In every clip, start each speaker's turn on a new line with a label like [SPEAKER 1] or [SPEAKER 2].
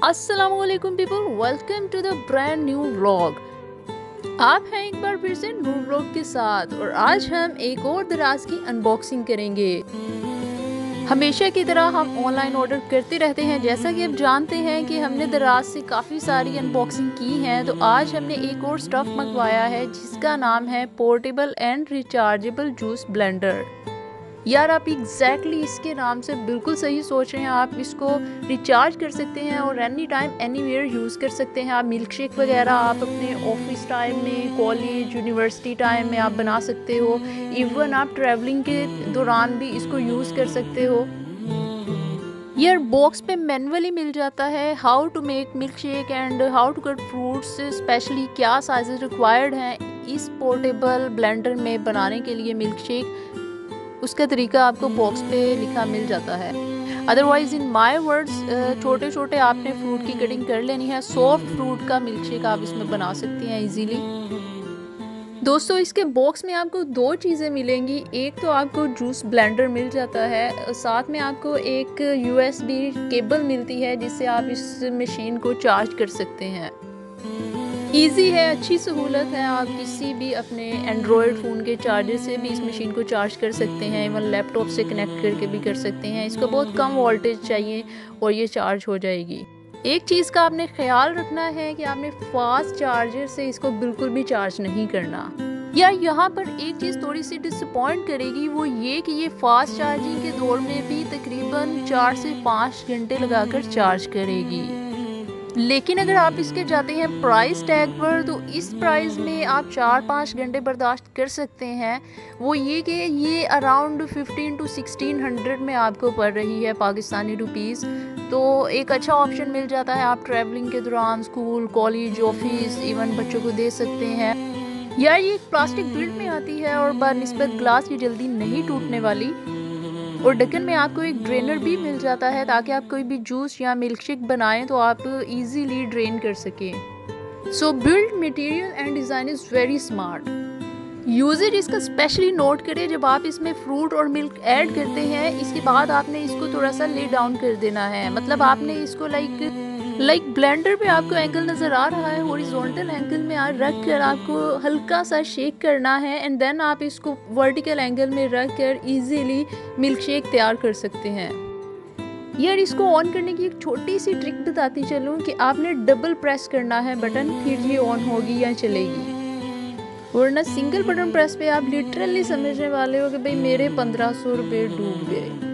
[SPEAKER 1] अस्सलामुअलैकुम people, welcome to the brand new vlog. आप हैं एक बार फिर से नूर व्लॉग के साथ और आज हम एक और दराज की अनबॉक्सिंग करेंगे। हमेशा की तरह हम ऑनलाइन ऑर्डर करते रहते हैं। जैसा कि आप जानते हैं कि हमने दराज से काफ़ी सारी अनबॉक्सिंग की हैं, तो आज हमने एक और स्टफ़ मंगवाया है जिसका नाम है portable and rechargeable juice blender. यार, आप एग्जैक्टली इसके नाम से बिल्कुल सही सोच रहे हैं। आप इसको रिचार्ज कर सकते हैं और एनी टाइम एनीवेयर यूज़ कर सकते हैं। आप मिल्क शेक वगैरह आप अपने ऑफिस टाइम में, कॉलेज, यूनिवर्सिटी टाइम में आप बना सकते हो। इवन आप ट्रैवलिंग के दौरान भी इसको यूज़ कर सकते हो। यार, बॉक्स पे मैनुअली मिल जाता है how to make milk shake and how to cut fruits, specially क्या साइजेस रिक्वायर्ड हैं इस पोर्टेबल ब्लेंडर में बनाने के लिए मिल्क शेक। उसका तरीका आपको बॉक्स पे लिखा मिल जाता है। अदरवाइज़ इन माय वर्ड्स, छोटे छोटे आपने फ्रूट की कटिंग कर लेनी है। सॉफ्ट फ्रूट का मिल्क शेक आप इसमें बना सकती हैं इजीली। दोस्तों, इसके बॉक्स में आपको दो चीज़ें मिलेंगी। एक तो आपको जूस ब्लेंडर मिल जाता है, साथ में आपको एक USB केबल मिलती है जिससे आप इस मशीन को चार्ज कर सकते हैं। ईजी है, अच्छी सहूलत है। आप किसी भी अपने एंड्रॉयड फ़ोन के चार्जर से भी इस मशीन को चार्ज कर सकते हैं। इवन लैपटॉप से कनेक्ट करके भी कर सकते हैं। इसको बहुत कम वोल्टेज चाहिए और ये चार्ज हो जाएगी। एक चीज़ का आपने ख्याल रखना है कि आपने फास्ट चार्जर से इसको बिल्कुल भी चार्ज नहीं करना। या यहाँ पर एक चीज़ थोड़ी सी डिसअपॉइंट करेगी, वो ये कि ये फास्ट चार्जिंग के दौर में भी तकरीबन 4 से 5 घंटे लगाकर चार्ज करेगी। लेकिन अगर आप इसके जाते हैं प्राइस टैग पर, तो इस प्राइस में आप 4-5 घंटे बर्दाश्त कर सकते हैं। वो ये कि ये अराउंड 15 to 1600 में आपको पड़ रही है पाकिस्तानी रुपीज़। तो एक अच्छा ऑप्शन मिल जाता है। आप ट्रैवलिंग के दौरान स्कूल, कॉलेज, ऑफिस, इवन बच्चों को दे सकते हैं। यार, ये एक प्लास्टिक बिल्ड में आती है और बनिस्बत ग्लास की जल्दी नहीं टूटने वाली। और ढक्कन में आपको एक ड्रेनर भी मिल जाता है ताकि आप कोई भी जूस या मिल्क शेक बनाएं तो आप इजीली ड्रेन कर सकें। So build material and design is very smart. Uses इसका स्पेशली नोट करें, जब आप इसमें फ्रूट और मिल्क ऐड करते हैं इसके बाद आपने इसको थोड़ा सा ले डाउन कर देना है। मतलब आपने इसको लाइक ब्लेंडर पे आपको एंगल नज़र आ रहा है, हॉरिजॉन्टल एंगल में रख कर आपको हल्का सा शेक करना है एंड देन आप इसको वर्टिकल एंगल में रख कर ईजीली मिल्क शेक तैयार कर सकते हैं। यार, इसको ऑन करने की एक छोटी सी ट्रिक बताती चलूँ कि आपने डबल प्रेस करना है बटन, फिर ये ऑन होगी या चलेगी। वरना सिंगल बटन प्रेस पे आप लिटरली समझने वाले हो कि भाई मेरे 1500 रुपये डूब गए।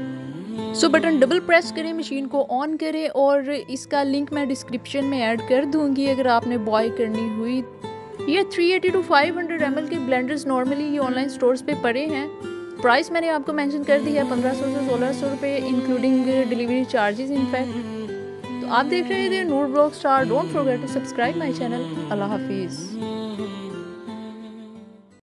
[SPEAKER 1] सो बटन डबल प्रेस करें, मशीन को ऑन करें और इसका लिंक मैं डिस्क्रिप्शन में ऐड कर दूंगी अगर आपने बाय करनी हुई। ये 380 to 500 ml के ब्लेंडर्स नॉर्मली ये ऑनलाइन स्टोर्स पे पड़े हैं। प्राइस मैंने आपको मेंशन कर दी है, 1500 से 1600 रुपये इंक्लूडिंग डिलीवरी चार्जेस इनफैक्ट। तो आप देख रहे थे Noor vlog star. Don't forget to subscribe my channel. अल्लाह हाफिज़।